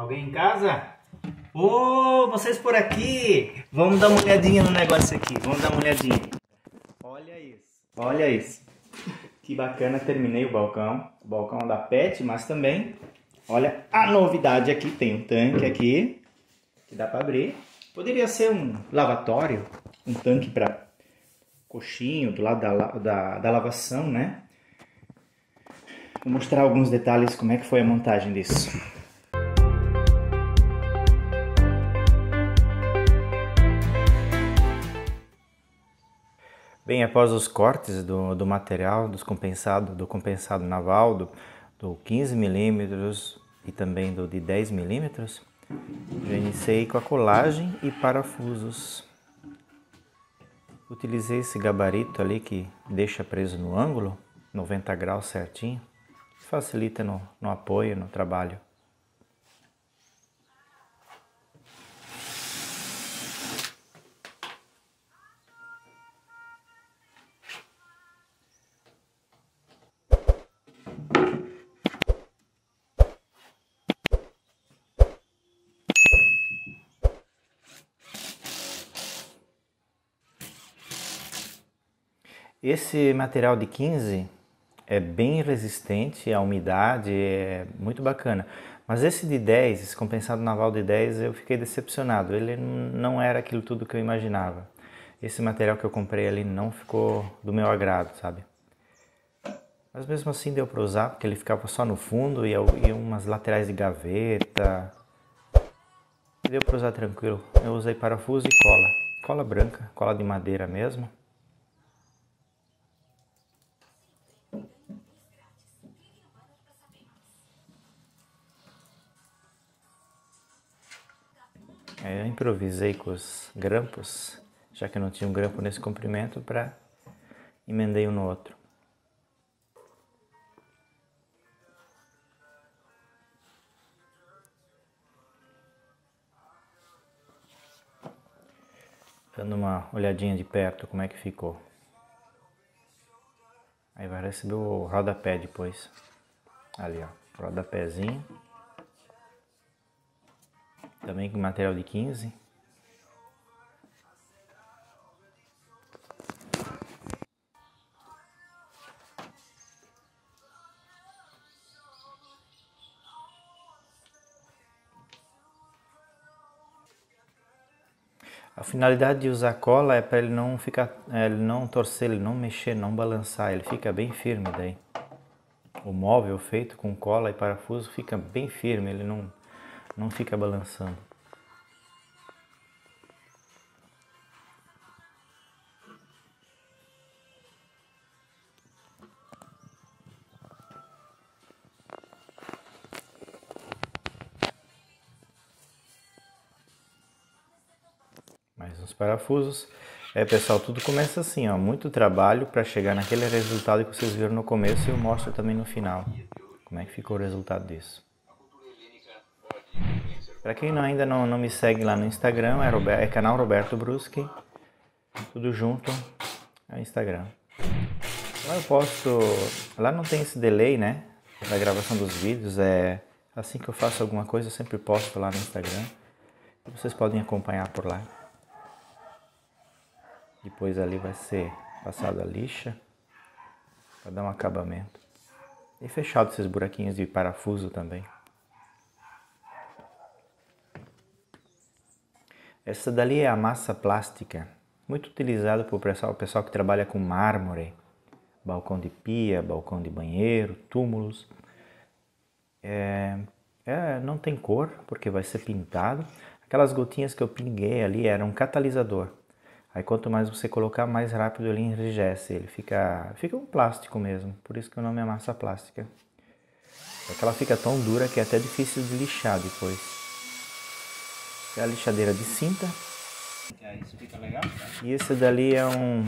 Alguém em casa? Ô, vocês por aqui! Vamos dar uma olhadinha no negócio aqui. Vamos dar uma olhadinha. Olha isso. Olha isso. Que bacana, terminei o balcão da Pet, mas também, olha a novidade aqui, tem um tanque aqui, que dá para abrir. Poderia ser um lavatório, um tanque para coxinho, do lado da lavação, né? Vou mostrar alguns detalhes, como é que foi a montagem disso. Bem, após os cortes do material, do compensado naval, do 15 mm e também do de 10 mm, já iniciei com a colagem e parafusos. Utilizei esse gabarito ali que deixa preso no ângulo, 90 graus certinho, facilita no apoio, no trabalho. Esse material de 15 é bem resistente à umidade, é muito bacana. Mas esse de 10, esse compensado naval de 10, eu fiquei decepcionado. Ele não era aquilo tudo que eu imaginava. Esse material que eu comprei ali não ficou do meu agrado, sabe? Mas mesmo assim deu para usar, porque ele ficava só no fundo e umas laterais de gaveta. Deu para usar tranquilo. Eu usei parafuso e cola. Cola branca, cola de madeira mesmo. Eu improvisei com os grampos, já que não tinha um grampo nesse comprimento, para emendei um no outro. Dando uma olhadinha de perto como é que ficou. Aí vai receber o rodapé depois. Ali, ó, rodapézinho. Também com material de 15. A finalidade de usar cola é para ele não ficar, ele não torcer, ele não mexer, não balançar, ele fica bem firme daí. O móvel feito com cola e parafuso fica bem firme, ele não fica balançando. Mais uns parafusos. Pessoal, tudo começa assim, ó, muito trabalho para chegar naquele resultado que vocês viram no começo e eu mostro também no final. Como é que ficou o resultado disso. Para quem ainda não me segue lá no Instagram, é canal Roberto Bruschi, tudo junto, é o Instagram. Lá eu posto, lá não tem esse delay, né, da gravação dos vídeos, assim que eu faço alguma coisa eu sempre posto lá no Instagram, e vocês podem acompanhar por lá. Depois ali vai ser passado a lixa, para dar um acabamento. E fechado esses buraquinhos de parafuso também. Essa dali é a massa plástica, muito utilizada por pessoal que trabalha com mármore, balcão de pia, balcão de banheiro, túmulos. Não tem cor, porque vai ser pintado. Aquelas gotinhas que eu pinguei ali eram um catalisador. Aí quanto mais você colocar, mais rápido ele enrijece, ele fica um plástico mesmo, por isso que o nome é massa plástica. É que ela fica tão dura que é até difícil de lixar depois. É a lixadeira de cinta. Isso fica legal, tá? E esse dali é um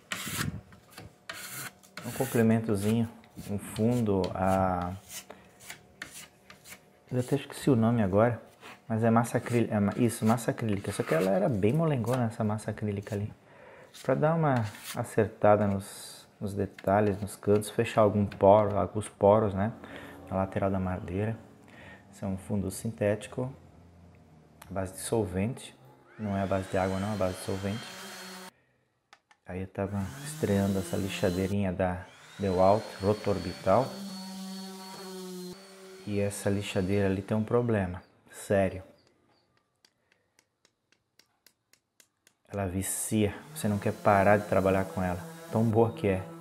complementozinho, um fundo eu até esqueci o nome agora. Mas é massa acrílica, isso, massa acrílica, só que ela era bem molengona essa massa acrílica ali. Para dar uma acertada nos detalhes, nos cantos, fechar alguns poros, né, na lateral da madeira. Esse é um fundo sintético, à base de solvente. Não é a base de água não, é a base de solvente. Aí eu tava estreando essa lixadeirinha da DeWalt Rotorbital. E essa lixadeira ali tem um problema, sério. Ela vicia, você não quer parar de trabalhar com ela, tão boa que é.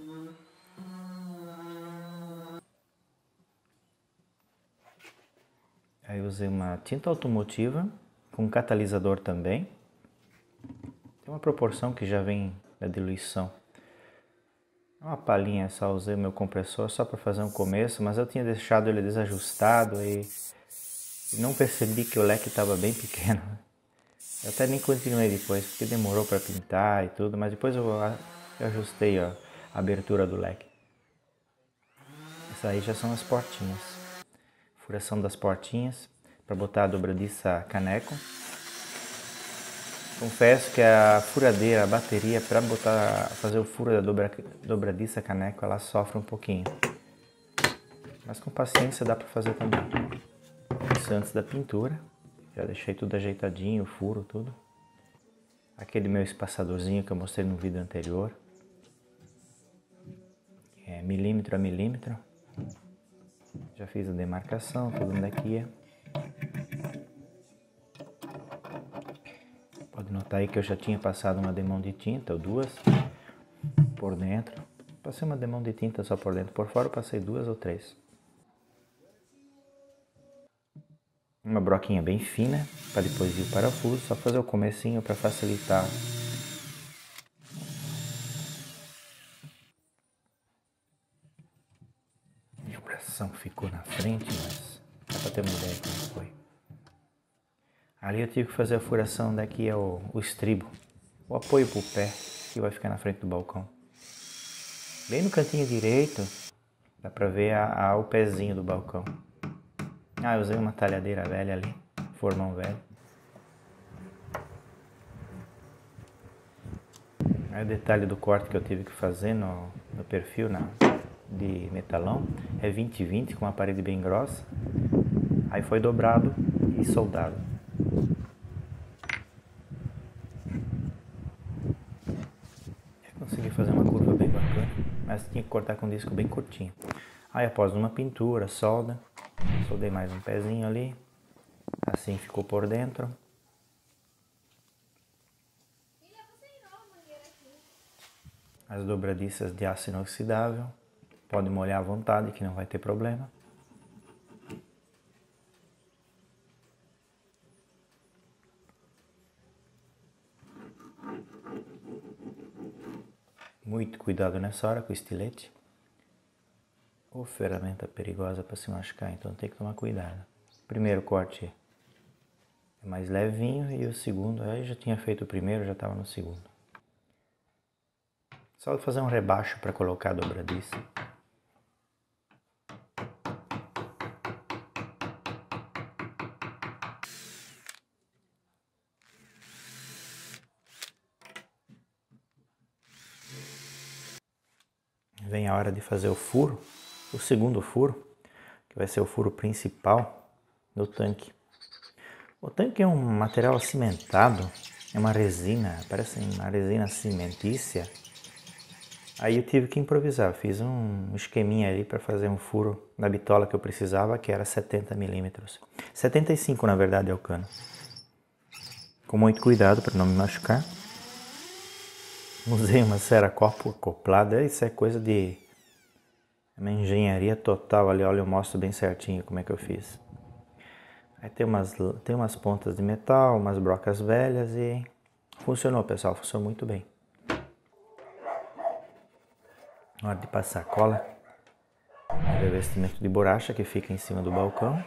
Aí eu usei uma tinta automotiva com catalisador também. Tem uma proporção que já vem da diluição. Uma palhinha só, usei o meu compressor só para fazer um começo, mas eu tinha deixado ele desajustado e não percebi que o leque estava bem pequeno. Eu até nem continuei depois, porque demorou para pintar e tudo, mas depois eu ajustei a abertura do leque. Essas aí já são as portinhas. Furação das portinhas para botar a dobradiça caneco. Confesso que a furadeira, a bateria para fazer o furo da dobradiça caneco, ela sofre um pouquinho. Mas com paciência dá para fazer também. Isso antes da pintura. Já deixei tudo ajeitadinho, o furo, tudo. Aquele meu espaçadorzinho que eu mostrei no vídeo anterior. É milímetro a milímetro. Já fiz a demarcação, tudo onde é que ia. Pode notar aí que eu já tinha passado uma demão de tinta, ou duas, por dentro. Passei uma demão de tinta só por dentro, por fora eu passei 2 ou 3. Uma broquinha bem fina, para depois ir o parafuso, só fazer o comecinho para facilitar. A vibração ficou na frente, mas dá para ter uma ideia de como foi. Ali eu tive que fazer a furação daqui é o estribo, o apoio para o pé, que vai ficar na frente do balcão. Bem no cantinho direito, dá para ver o pezinho do balcão. Ah, eu usei uma talhadeira velha ali, formão velho. Aí o detalhe do corte que eu tive que fazer no perfil de metalão é 20-20 com uma parede bem grossa. Aí foi dobrado e soldado. Eu consegui fazer uma curva bem bacana, mas tinha que cortar com um disco bem curtinho. Aí após uma pintura, solda, soldei mais um pezinho ali, assim ficou por dentro. As dobradiças de aço inoxidável, pode molhar à vontade que não vai ter problema. Muito cuidado nessa hora com o estilete. Ou ferramenta perigosa para se machucar, então tem que tomar cuidado. Primeiro corte é mais levinho e o segundo, aí já tinha feito o primeiro, já estava no segundo. Só fazer um rebaixo para colocar a dobradiça. Vem a hora de fazer o furo, o segundo furo, que vai ser o furo principal do tanque. O tanque é um material acimentado, é uma resina, parece uma resina cimentícia. Aí eu tive que improvisar, fiz um esqueminha ali para fazer um furo na bitola que eu precisava, que era 70 milímetros. 75 na verdade é o cano. Com muito cuidado para não me machucar. Usei uma cera-copo acoplada, isso é coisa de uma engenharia total ali, olha, eu mostro bem certinho como é que eu fiz. Aí tem umas pontas de metal, umas brocas velhas e funcionou, pessoal, funcionou muito bem. Na hora de passar a cola, o revestimento de borracha que fica em cima do balcão.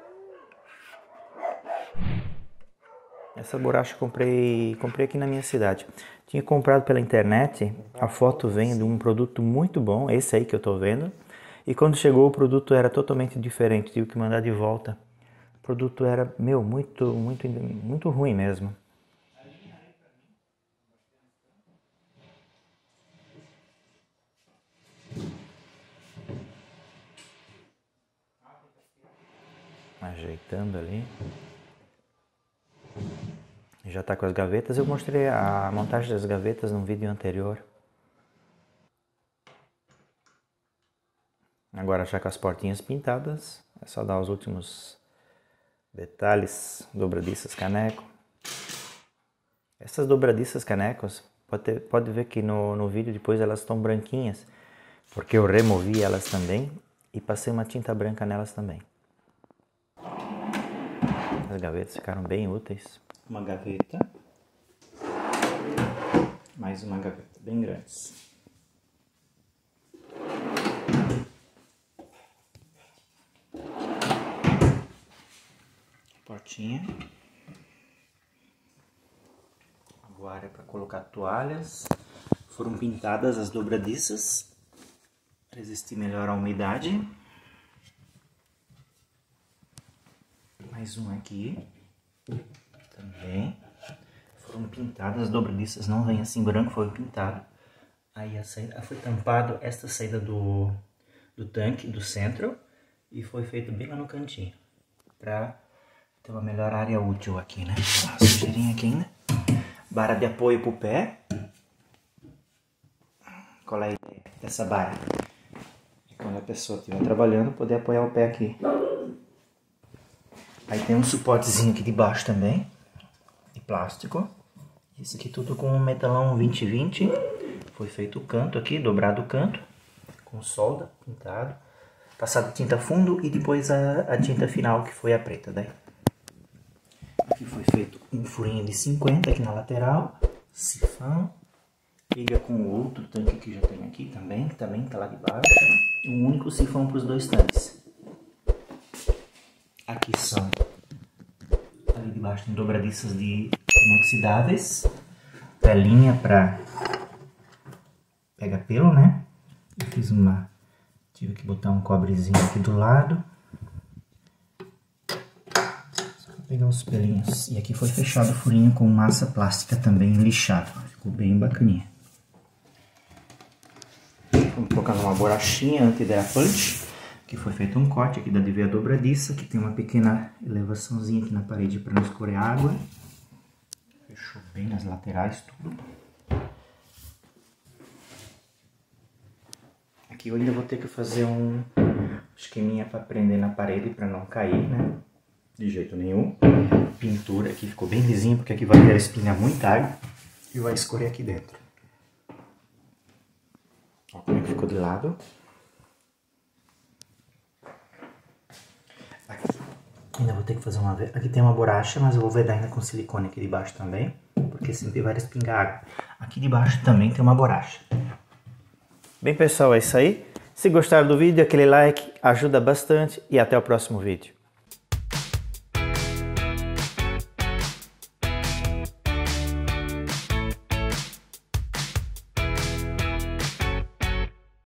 Essa borracha comprei aqui na minha cidade. Tinha comprado pela internet, a foto vem de um produto muito bom, esse aí que eu estou vendo. E quando chegou o produto era totalmente diferente, tive que mandar de volta. O produto era, muito ruim mesmo. Ajeitando ali. Já tá com as gavetas. Eu mostrei a montagem das gavetas num vídeo anterior. Agora já com as portinhas pintadas, é só dar os últimos detalhes. Dobradiças caneco. Essas dobradiças canecos, pode ver que no vídeo depois elas estão branquinhas, porque eu removi elas também e passei uma tinta branca nelas também. As gavetas ficaram bem úteis. Uma gaveta. Mais uma gaveta, bem grandes. Portinha. Agora é para colocar toalhas. Foram pintadas as dobradiças. Resistir melhor à umidade. Mais um aqui. Também. Foram pintadas as dobradiças. Não vem assim branco, foi pintado. Aí a saída foi tampado esta saída do tanque, do centro. E foi feito bem lá no cantinho. Pra ter uma melhor área útil aqui, né? A sujeirinha aqui ainda. Barra de apoio pro pé. Qual é a ideia dessa barra? Quando a pessoa estiver trabalhando, poder apoiar o pé aqui. Aí tem um suportezinho aqui de baixo também, de plástico. Esse aqui tudo com um metalão 2020. Foi feito o canto aqui, dobrado o canto, com solda, pintado. Passado tinta fundo e depois a tinta final, que foi a preta, daí. Aqui foi feito um furinho de 50 aqui na lateral, sifão, liga com o outro tanque que já tem aqui também, que também tá lá de baixo. Um único sifão para os dois tanques. Aqui são, ali de baixo tem dobradiças de inoxidáveis, pelinha para pega pelo, né? Eu fiz tive que botar um cobrezinho aqui do lado. Pegar os pelinhos. E aqui foi fechado o furinho com massa plástica também lixado. Ficou bem bacaninha. Vamos colocar numa borrachinha antiderrapante. Que foi feito um corte aqui da veia dobradiça. Que tem uma pequena elevaçãozinha aqui na parede para não escorrer água. Fechou bem nas laterais tudo. Aqui eu ainda vou ter que fazer um esqueminha para prender na parede para não cair, né? De jeito nenhum. Pintura aqui ficou bem lisinho, porque aqui vai espinhar muita água e vai escorrer aqui dentro. Olha como é que ficou de lado. Aqui ainda vou ter que fazer uma... Aqui tem uma borracha, mas eu vou vedar ainda com silicone aqui de baixo também, porque sempre vai espingar água. Aqui de baixo também tem uma borracha. Bem, pessoal, é isso aí. Se gostaram do vídeo, aquele like ajuda bastante e até o próximo vídeo.